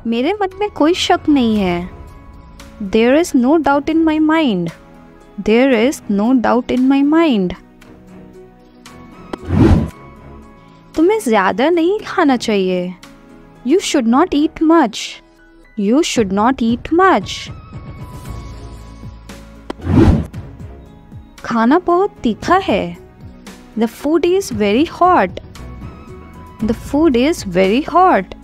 मेरे मन में कोई शक नहीं है। There is no doubt in my mind. There is no doubt in my mind. तुम्हें ज़्यादा नहीं खाना चाहिए। You should not eat much. You should not eat much. खाना बहुत तीखा है। The food is very hot. The food is very hot.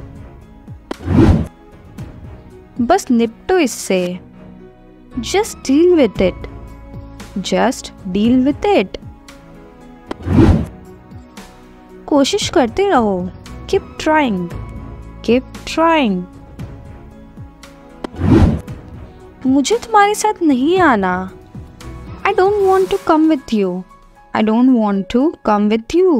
बस निपटो इससे। Just deal with it. Just deal with it. कोशिश करते रहो। Keep trying. Keep trying. मुझे तुम्हारे साथ नहीं आना। I don't want to come with you. I don't want to come with you.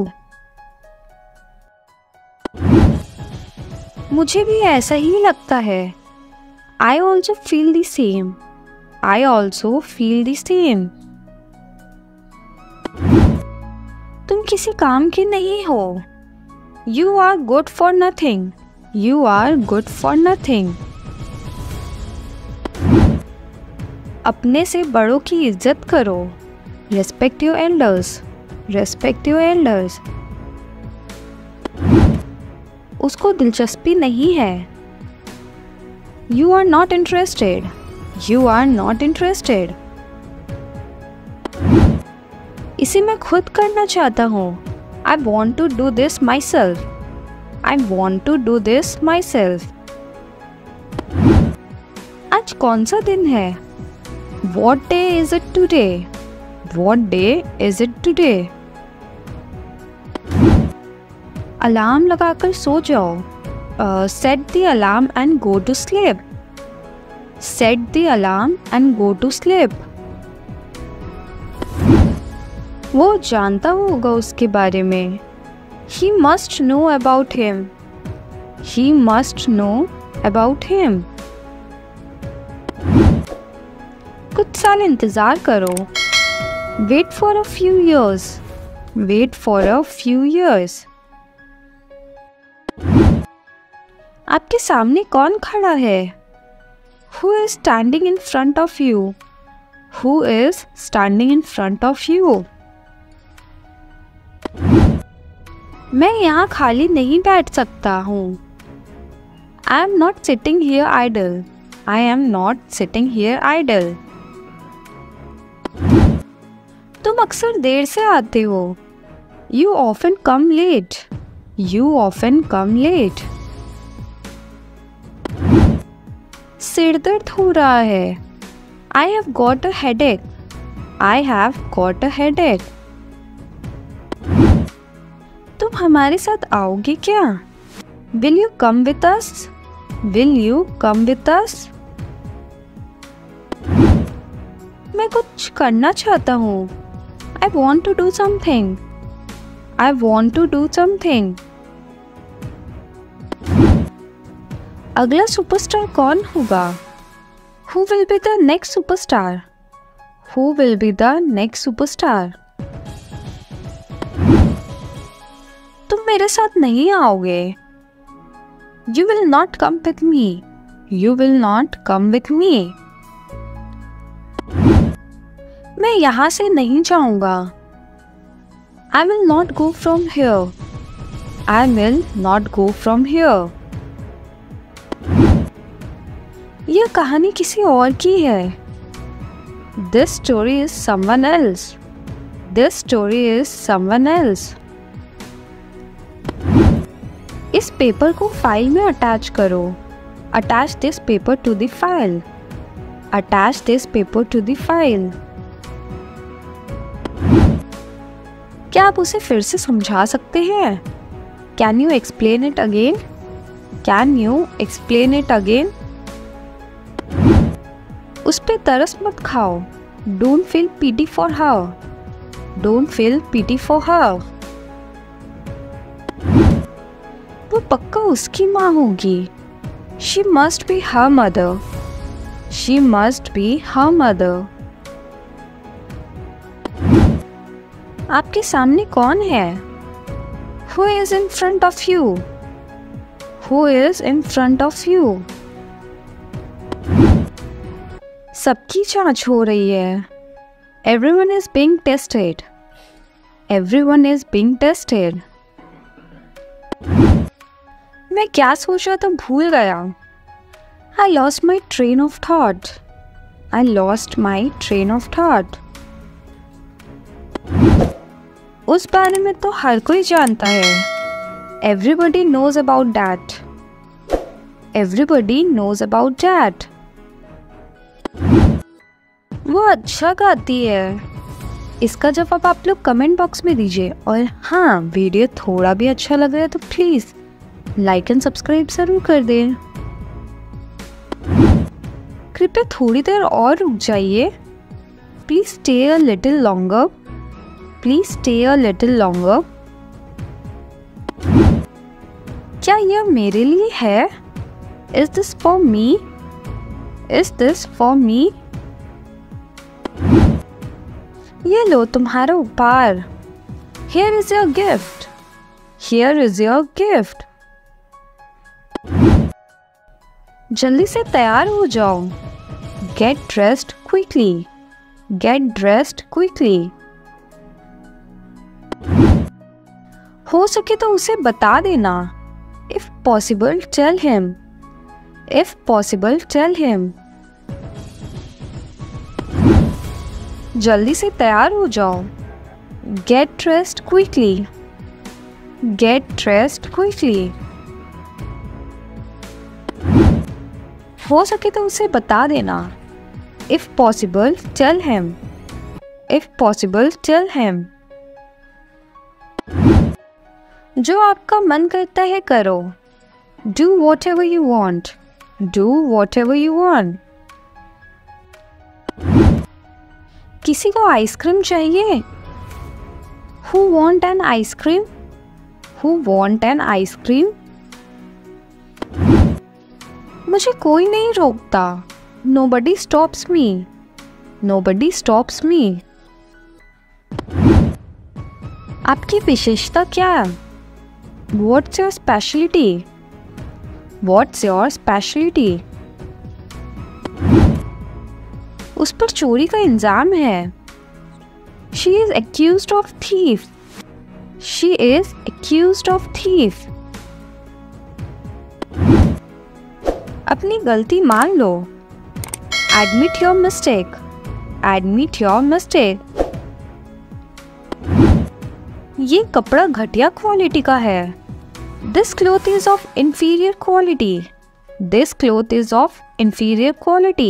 मुझे भी ऐसा ही लगता है। I also feel the same. I also feel the same. तुम किसी काम के नहीं हो। You are good for nothing. You are good for nothing. अपने से बड़ों की इज्जत करो। Respect your elders. Respect your elders. उसको दिलचस्पी नहीं है। You are not interested. You are not interested. इसे मैं खुद करना चाहता हूँ। I want to do this myself. I want to do this myself. आज कौन सा दिन है? What day is it today? What day is it today? Alarm लगाकर सो जाओ। Set the alarm and go to sleep. Set the alarm and go to sleep. वो जानता होगा उसके बारे में। He must know about him. He must know about him. कुछ साल इंतज़ार करो। Wait for a few years. Wait for a few years. आपके सामने कौन खड़ा है? Who is standing in front of you? Who is standing in front of you? मैं यहाँ खाली नहीं बैठ सकता हूँ। I am not sitting here idle. I am not sitting here idle. तुम अक्सर देर से आते हो। You often come late. You often come late. सिर दर्द हो रहा है। I have got a headache. I have got a headache. तुम हमारे साथ आओगे क्या? Will you come with us? Will you come with us? मैं कुछ करना चाहता हूँ। I want to do something. I want to do something. अगला सुपरस्टार कौन होगा? Who will be the next superstar? Who will be the next superstar? तुम मेरे साथ नहीं आओगे। You will not come with me. You will not come with me. मैं यहाँ से नहीं जाऊँगा। I will not go from here. I will not go from here. यह कहानी किसी और की है। This story is someone else. This story is someone else. इस पेपर को फाइल में अटैच करो। Attach this paper to the file. Attach this paper to the file. क्या आप उसे फिर से समझा सकते हैं? Can you explain it again? Can you explain it again? उस पे तरस मत खाओ। Don't feel pity for her. Don't feel pity for her. वो पक्का उसकी माँ होगी। She must be her mother. She must be her mother. आपके सामने कौन है? Who is in front of you? Who is in front of you? सबकी जांच हो रही है. Everyone is being tested. Everyone is being tested. मैं क्या सोच रहा था भूल गया. I lost my train of thought. I lost my train of thought. उस बारे में तो हर कोई जानता है. Everybody knows about that. Everybody knows about that. वो अच्छा गाती है. इसका जवाब आप लोग कमेंट बॉक्स में दीजिए. और हाँ, वीडियो थोड़ा भी अच्छा लग रहा है तो प्लीज़ लाइक एंड सब्सक्राइब ज़रूर कर दें. कृपया थोड़ी देर और रुक जाइए. Please stay a little longer. Please stay a little longer. क्या यह मेरे लिए है? Is this for me? Is this for me? ये लो तुम्हारा उपहार. Here is your gift. Here is your gift. जल्दी से तैयार हो जाओ. Get dressed quickly. Get dressed quickly. हो सके तो उसे बता देना. If possible, tell him. If possible, tell him. जल्दी से तैयार हो जाओ. Get dressed quickly. Get dressed quickly. हो सके तो उसे बता देना. If possible, tell him. If possible, tell him. जो आपका मन करता है करो. Do whatever you want. Do whatever you want. किसी को आइसक्रीम चाहिए? Who want an ice cream? Who want an ice cream? मुझे कोई नहीं रोकता. Nobody stops me. Nobody stops me. आपकी विशेषता क्या है? What's your specialty? What's your specialty? उस पर चोरी का इल्जाम है. She is accused of thief. She is accused of thief. अपनी गलती मान लो. Admit your mistake. Admit your mistake. ये कपड़ा घटिया क्वालिटी का है. This cloth is of inferior quality. This cloth is of inferior quality.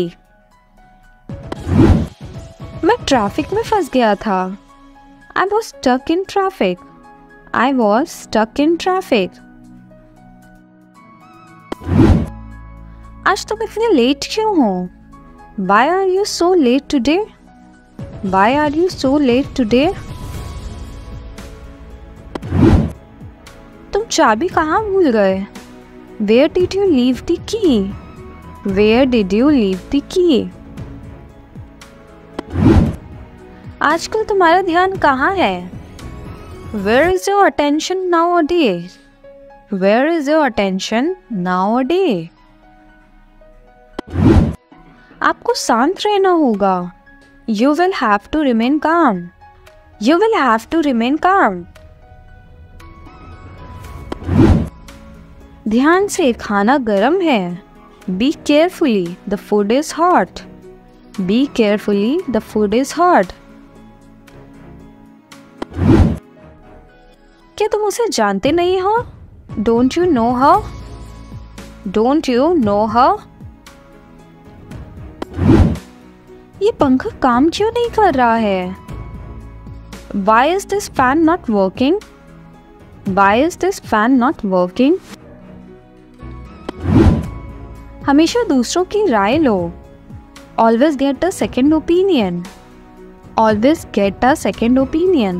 मैं ट्रैफिक में फंस गया था. I was stuck in traffic. I was stuck in traffic. आज तुम इतने लेट क्यों हो? Why are you so late today? Why are you so late today? तुम चाबी कहाँ भूल गए? Where did you leave the key? Where did you leave the key? आजकल तुम्हारा ध्यान कहाँ है? Where is your attention nowadays? Where is your attention nowadays? आपको शांत रहना होगा. You will have to remain calm. You will have to remain calm. ध्यान से, खाना गर्म है. Be carefully, the food is hot. Be carefully, the food is hot. क्या तुम उसे जानते नहीं हो? Don't you know her? Don't you know her? ये पंखा काम क्यों नहीं कर रहा है? Why is this fan not working? Why is this fan not working? हमेशा दूसरों की राय लो. Always get a second opinion. Always get a second opinion.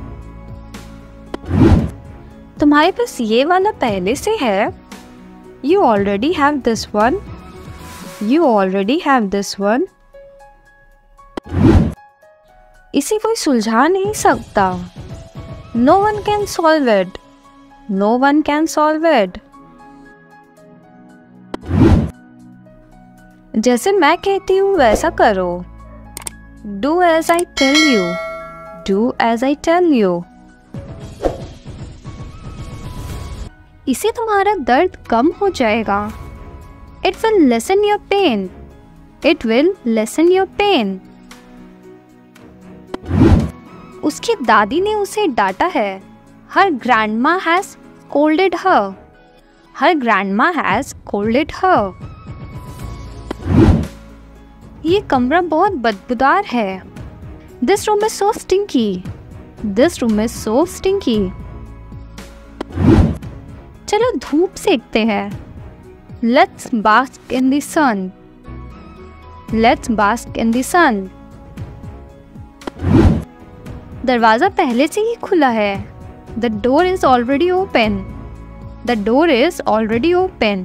तुम्हारे पास ये वाला पहले से है. You already have this one. You already have this one. इसे कोई सुलझा नहीं सकता. No one can solve it. No one can solve it. जैसे मैं कहती हूँ वैसा करो। Do as I tell you. Do as I tell you. इससे तुम्हारा दर्द कम हो जाएगा। It will lessen your pain. It will lessen your pain. उसकी दादी ने उसे डांटा है। Her grandma has scolded her. Her grandma has scolded her. ये कमरा बहुत बदबूदार है। This room is so stinky. This room is so stinky. चलो धूप सेकते हैं। Let's bask in the sun. Let's bask in the sun. दरवाज़ा पहले से ही खुला है। The door is already open. The door is already open.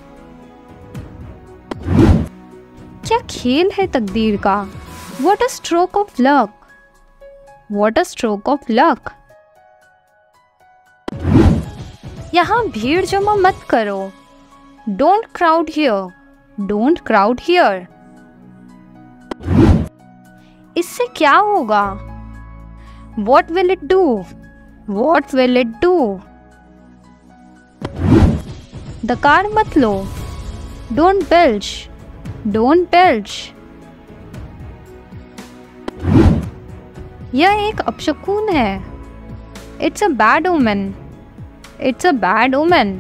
क्या खेल है तकदीर का। What a stroke of luck. What a stroke of luck. यहाँ भीड़ जमा मत करो। Don't crowd here. Don't crowd here. इससे क्या होगा? What will it do? What will it do? The car मत लो। Don't belch. Don't belch. यह एक अपशकुन है। It's a bad omen. It's a bad omen.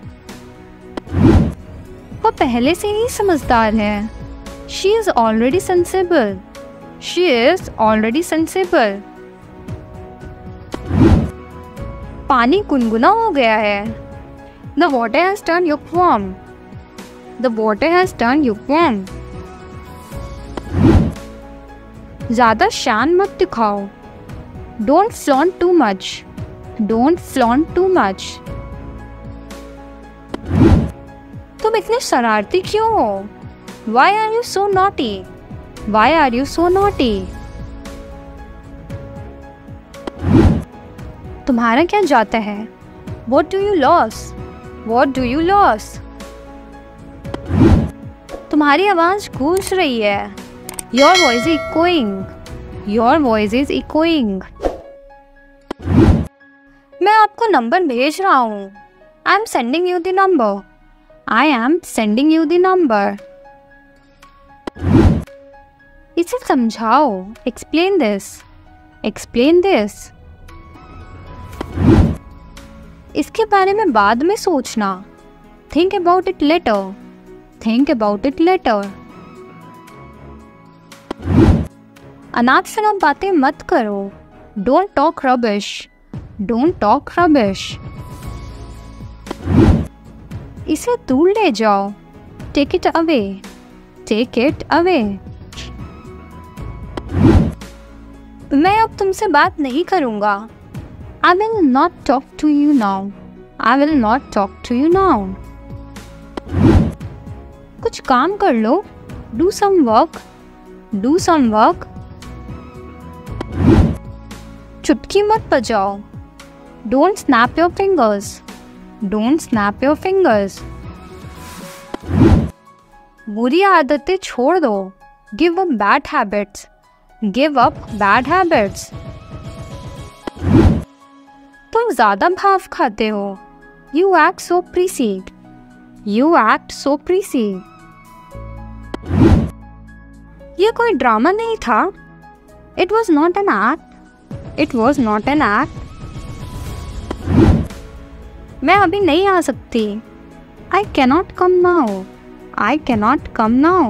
वो पहले से ही समझदार है। She is already sensible. She is already sensible. पानी गुनगुना हो गया है। The water has turned lukewarm. The water has turned lukewarm. ज़्यादा शान मत दिखाओ। Don't flaunt too much. Don't flaunt too much. तुम इतने शरारती क्यों हो? Why are you so naughty? Why are you so naughty? तुम्हारा क्या जाता है? What do you lose? What do you lose? तुम्हारी आवाज़ गूंज रही है। Your voice is echoing. Your voice is echoing. मैं आपको नंबर भेज रहा हूँ। I am sending you the number. I am sending you the number. इसे समझाओ। Explain this. Explain this. इसके बारे में बाद में सोचना। Think about it later. Think about it later. अनाप शनाप बातें मत करो। Don't talk rubbish. Don't talk rubbish. इसे दूर ले जाओ। Take it away. Take it away. मैं अब तुमसे बात नहीं करूँगा। I will not talk to you now. I will not talk to you now. कुछ काम कर लो। Do some work. Do some work. चुटकी मत बजाओ। Don't snap your fingers. Don't snap your fingers. बुरी आदतें छोड़ दो। Give up bad habits. Give up bad habits. तुम ज़्यादा भाव खाते हो। You act so prissy. You act so prissy. ये कोई ड्रामा नहीं था। It was not an act. It was not an act. मैं अभी नहीं आ सकती। I cannot come now. I cannot come now.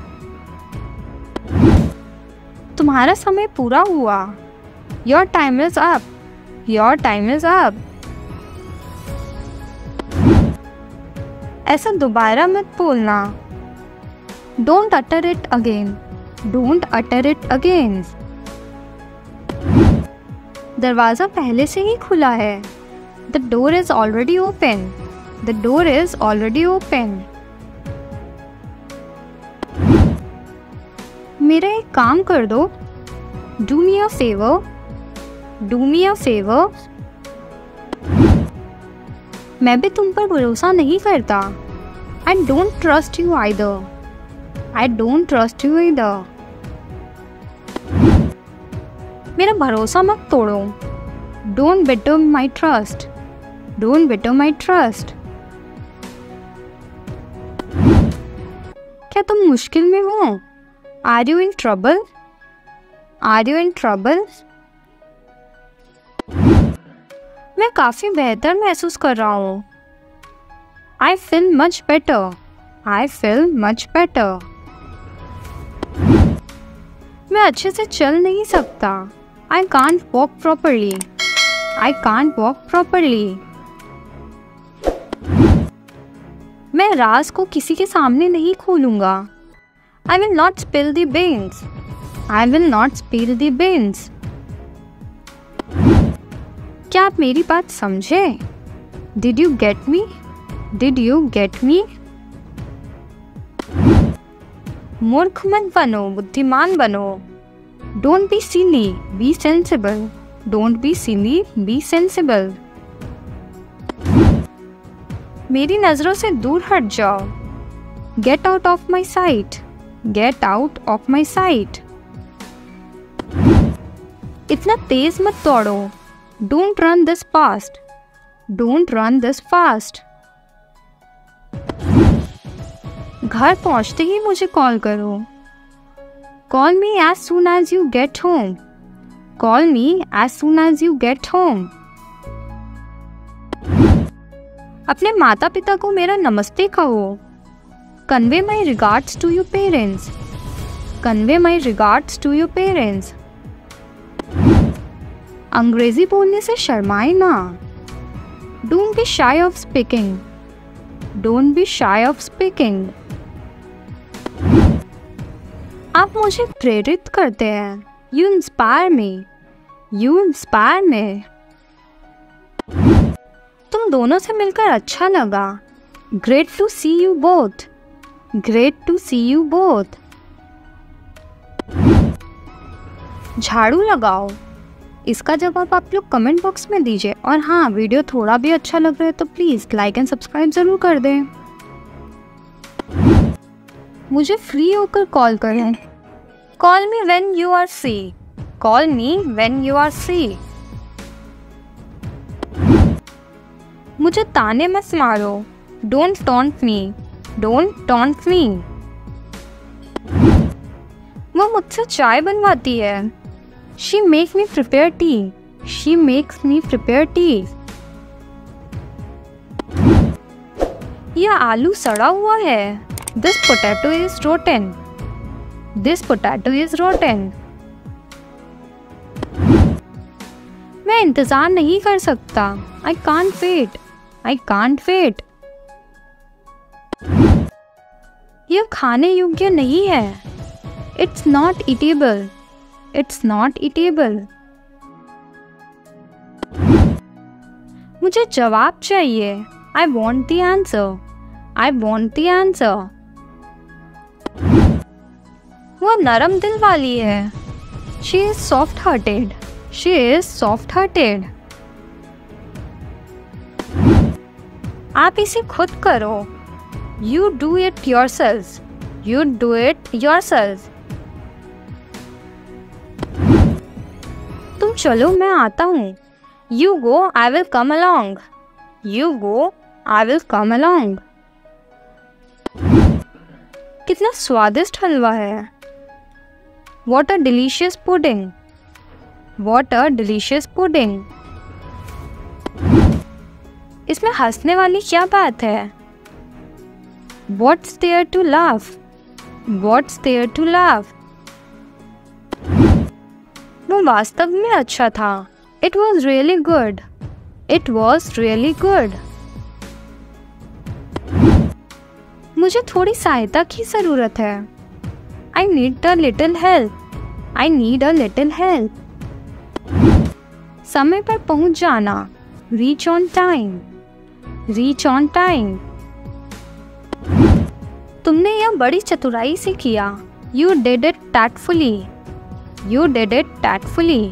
तुम्हारा समय पूरा हुआ। Your time is up. Your time is up. ऐसा दोबारा मत बोलना। Don't utter it again. Don't utter it again. दरवाज़ा पहले से ही खुला है। The door is already open. The door is already open. मेरा एक काम कर दो। Do me a favor. Do me a favor. मैं भी तुम पर भरोसा नहीं करता। I don't trust you either. I don't trust you either. मेरा भरोसा मत तोड़ो. Don't betray my trust. Don't betray my trust. क्या तुम मुश्किल में हो? Are you in trouble? Are you in trouble? मैं काफ़ी बेहतर महसूस कर रहा हूँ. I feel much better. I feel much better. मैं अच्छे से चल नहीं सकता. I can't walk properly. I can't walk properly. मैं राज को किसी के सामने नहीं खोलूंगा. I will not spill the beans. I will not spill the beans. क्या आप मेरी बात समझे? Did you get me? Did you get me? मूर्ख मत बनो, बुद्धिमान बनो. Don't be silly, be sensible. Don't be silly, be sensible. मेरी नज़रों से दूर हट जाओ. Get out of my sight. Get out of my sight. इतना तेज मत दौड़ो. Don't run this fast. Don't run this fast. घर पहुंचते ही मुझे कॉल करो. Call me as soon as you get home. Call me as soon as you get home. अपने माता पिता को मेरा नमस्ते कहो. Convey my regards to your parents. Convey my regards to your parents. अंग्रेजी बोलने से शर्माए ना. Don't be shy of speaking. Don't be shy of speaking. आप मुझे प्रेरित करते हैं. You inspire me. You inspire me. तुम दोनों से मिलकर अच्छा लगा. Great to see you both. Great to see you both. झाड़ू लगाओ. इसका जवाब आप लोग कमेंट बॉक्स में दीजिए. और हाँ, वीडियो थोड़ा भी अच्छा लग रहा है तो प्लीज़ लाइक एंड सब्सक्राइब ज़रूर कर दें. मुझे फ्री होकर कॉल करें. Call me when you are free. Call me when you are free. मुझे ताने मत मारो. Don't taunt me. Don't taunt me. वो मुझसे चाय बनवाती है. She makes me prepare tea. She makes me prepare tea. यह आलू सड़ा हुआ है. This potato is rotten. This potato is rotten. मैं इंतज़ार नहीं कर सकता. I can't wait. I can't wait. यह खाने योग्य नहीं है. It's not eatable. It's not eatable. मुझे जवाब चाहिए. I want the answer. I want the answer. वो नरम दिल वाली है. She is soft-hearted. She is soft-hearted. आप इसे खुद करो. You do it yourself. You do it yourself. तुम चलो, मैं आता हूँ. You go, I will come along. You go, I will come along. कितना स्वादिष्ट हलवा है. What a delicious pudding. What a delicious pudding. इसमें हंसने वाली क्या बात है? What's there to laugh? What's there to laugh? वो वास्तव में अच्छा था. It was really good. It was really good. मुझे थोड़ी सहायता की ज़रूरत है. I need a little help. I need a little help. समय पर पहुंच जाना. Reach on time. Reach on time. तुमने यह बड़ी चतुराई से किया. You did it tactfully. You did it tactfully.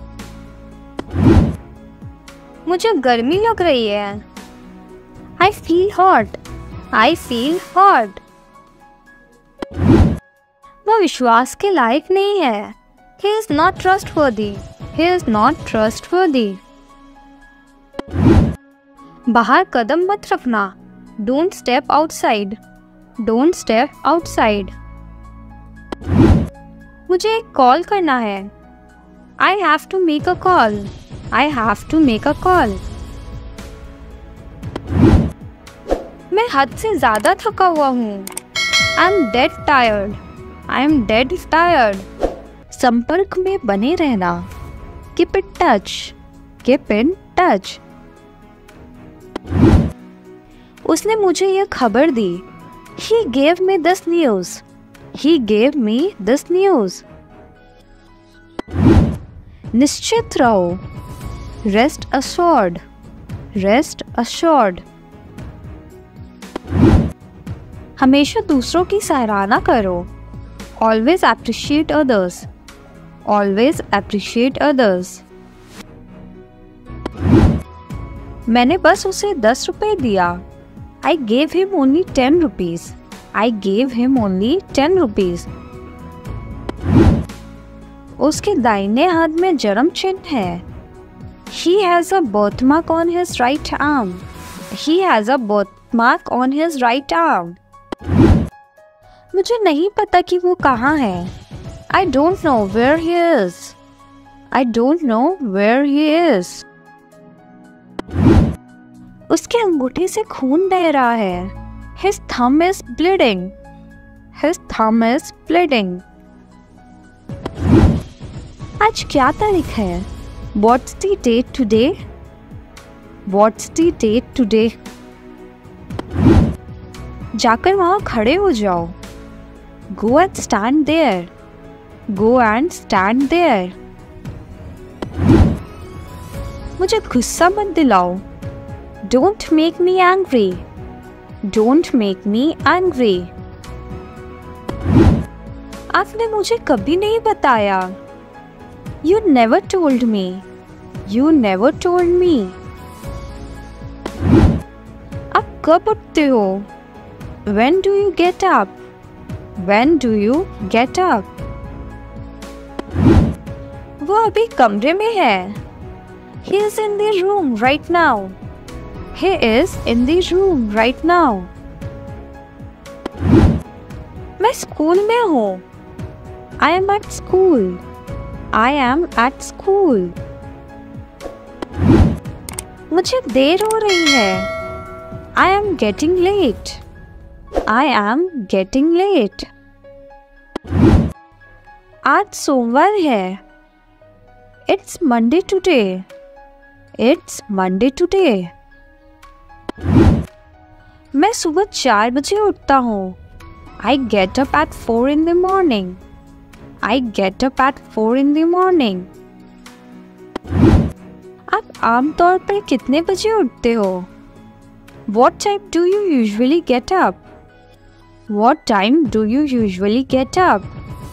मुझे गर्मी लग रही है. I feel hot. I feel hot. वो विश्वास के लायक नहीं है। He is not trustworthy. He is not trustworthy. बाहर कदम मत रखना। Don't step outside. Don't step outside. मुझे एक कॉल करना है। I have to make a call. I have to make a call. मैं हद से ज़्यादा थका हुआ हूँ। I'm dead tired. I'm dead tired. संपर्क में बने रहना। Keep in touch. Keep in touch. उसने मुझे यह खबर दी। He gave me this news. He gave me this news. निश्चित रहो। Rest assured. Rest assured. हमेशा दूसरों की सराहना करो। Always appreciate others. Always appreciate others. मैंने बस उसे 10 रुपए दिया। I gave him only 10 rupees. I gave him only 10 rupees. उसके दाहिने हाथ में जन्म चिन्ह है। He has a birthmark on his right arm. He has a birthmark on his right arm. मुझे नहीं पता कि वो कहाँ है। I don't know where he is. I don't know where he is. उसके अंगूठे से खून बह रहा है। His thumb is bleeding. His thumb is bleeding. आज क्या तारीख है? What's the date today? What's the date today? जाकर वहाँ खड़े हो जाओ। Go and stand there. Go and stand there. मुझे गुस्सा मत दिलाओ। Don't make me angry. Don't make me angry. आपने मुझे कभी नहीं बताया। You never told me. You never told me. आप कब उठते हो? When do you get up? When do you get up? वो अभी कमरे में है। He is in the room right now. He is in the room right now. मैं स्कूल में हूँ। I am at school. I am at school. मुझे देर हो रही है। I am getting late. I am getting late. आज सोमवार है। It's Monday today. It's Monday today. मैं सुबह 4 बजे उठता हूँ। I get up at 4 in the morning. I get up at 4 in the morning. आप आमतौर पर कितने बजे उठते हो? What time do you usually get up? What time do you usually get up?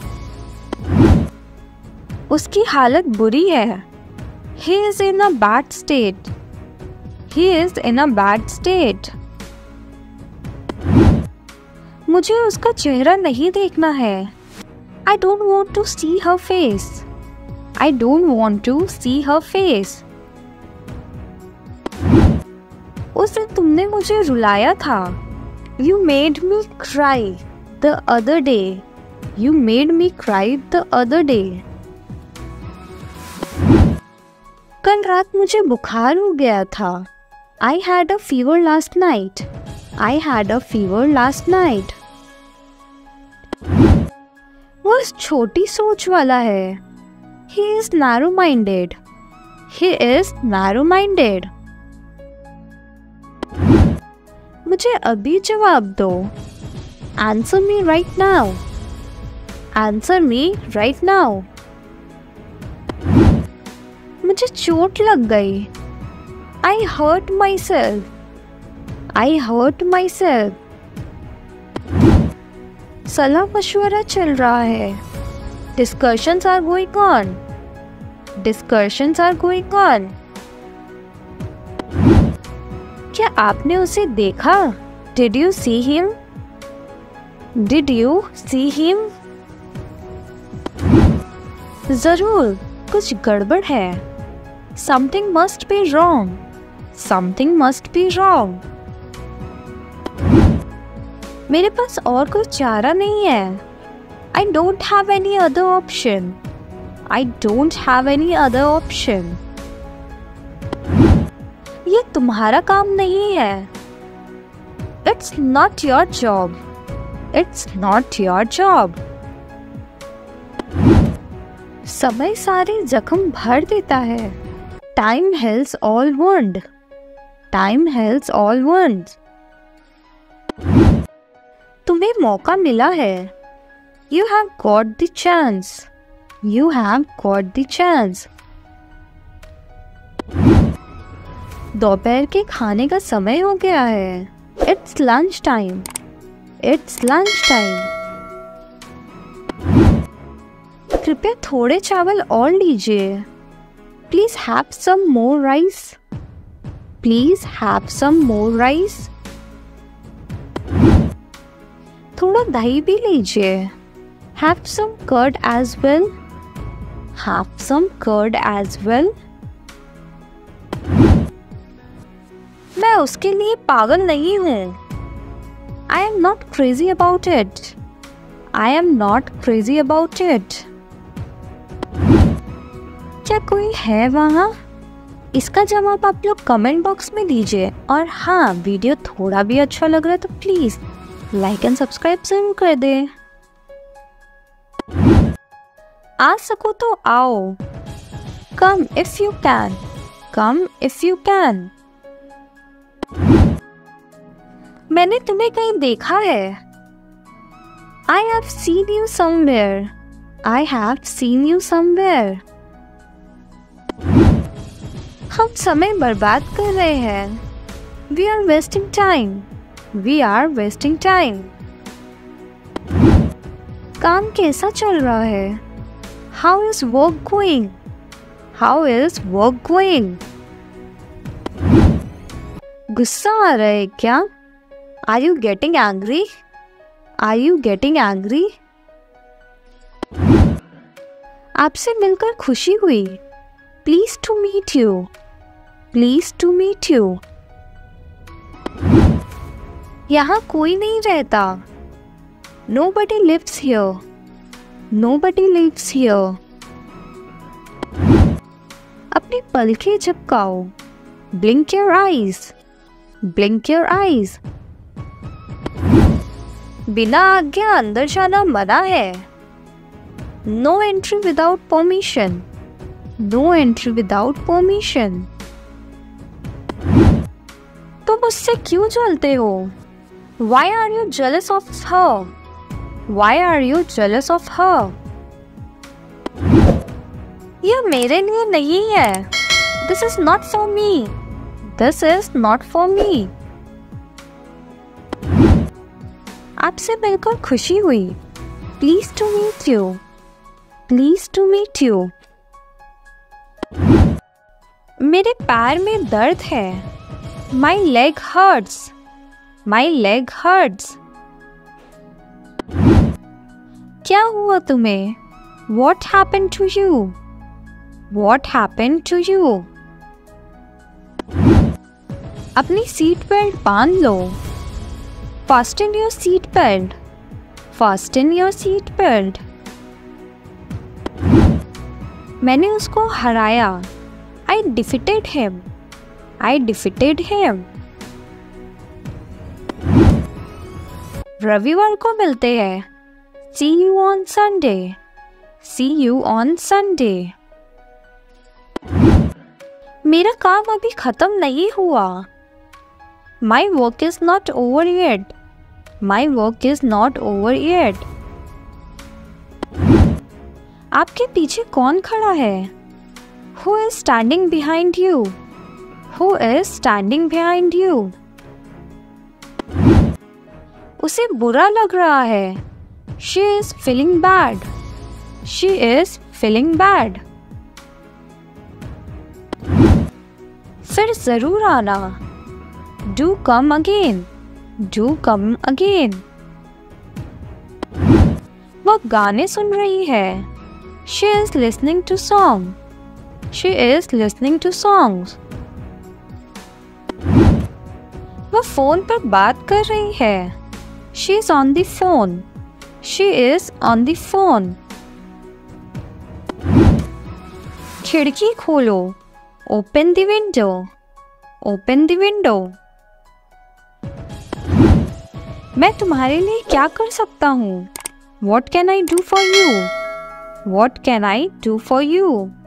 उसकी हालत बुरी है। He is in a bad state. He is in a bad state. मुझे उसका चेहरा नहीं देखना है। I don't want to see her face. I don't want to see her face. उस दिन तुमने मुझे रुलाया था। You made me cry the other day. You made me cry the other day. कल रात मुझे बुखार हो गया था। I had a fever last night. I had a fever last night. वो छोटी सोच वाला है। He is narrow-minded. He is narrow-minded. मुझे अभी जवाब दो। Answer me right now. Answer me right now. मुझे चोट लग गई। I hurt myself. I hurt myself. सलाह मशवरा चल रहा है। Discussions are going on. Discussions are going on. क्या आपने उसे देखा? Did you see him? Did you see him? जरूर कुछ गड़बड़ है। Something must be wrong. Something must be wrong. मेरे पास और कोई चारा नहीं है। I don't have any other option. I don't have any other option. ये तुम्हारा काम नहीं है। It's not your job. It's not your job. समय सारे जख्म भर देता है। Time heals all wound. Time heals all wounds. तुम्हें मौका मिला है। You have got the chance. You have got the chance. दोपहर के खाने का समय हो गया है। It's lunch time. It's lunch time. कृपया थोड़े चावल और लीजिए। Please have some more rice. Please have some more rice. थोड़ा दही भी लीजिए। Have some curd as well. Have some curd as well. मैं उसके लिए पागल नहीं हूँ। I am not crazy about it. I am not crazy about it. क्या कोई है वहाँ? इसका जवाब आप लोग कमेंट बॉक्स में दीजिए। और हाँ, वीडियो थोड़ा भी अच्छा लग रहा है तो प्लीज लाइक एंड सब्सक्राइब जरूर कर दें। आ सको तो आओ। Come if you can. Come if you can. मैंने तुम्हें कहीं देखा है। I have seen you somewhere. I have seen you somewhere. हम समय बर्बाद कर रहे हैं। We are wasting time. We are wasting time. काम कैसा चल रहा है? How is work going? How is work going? गुस्सा आ रहा है क्या? Are you getting angry? Are you getting angry? आपसे मिलकर खुशी हुई। Pleased to meet you. Pleased to meet you. यहाँ कोई नहीं रहता। Nobody lives here. Nobody lives here. अपनी पलकें झपकाओ। Blink your eyes. Blink your eyes. बिना आज्ञा अंदर जाना मना है। No entry without permission. No entry without permission. तुम उससे क्यों जलते हो? Why are you jealous of her? Why are you jealous of her? यह मेरे लिए नहीं है। This is not for me. This is not for me. आपसे मिलकर खुशी हुई। Pleased to meet you. Pleased to meet you. मेरे पैर में दर्द है। My leg hurts. My leg hurts. क्या हुआ तुम्हें? What happened to you? What happened to you? अपनी सीट बेल्ट बांध लो। Fasten your seat belt. Fasten your seat belt. मैंने उसको हराया। I defeated him. I defeated him. रविवार को मिलते हैं। See you on Sunday. See you on Sunday. मेरा काम अभी खत्म नहीं हुआ। My work is not over yet. My work is not over yet. आपके पीछे कौन खड़ा है? Who is standing behind you? Who is standing behind you? उसे बुरा लग रहा है। She is feeling bad. She is feeling bad. फिर जरूर आना। Do come again. Do come again. वह गाने सुन रही है। She is listening to song. She is listening to songs. वह फोन पर बात कर रही है. She is on the phone. She is on the phone. खिड़की खोलो. Open the window. Open the window. मैं तुम्हारे लिए क्या कर सकता हूँ? What can I do for you? What can I do for you?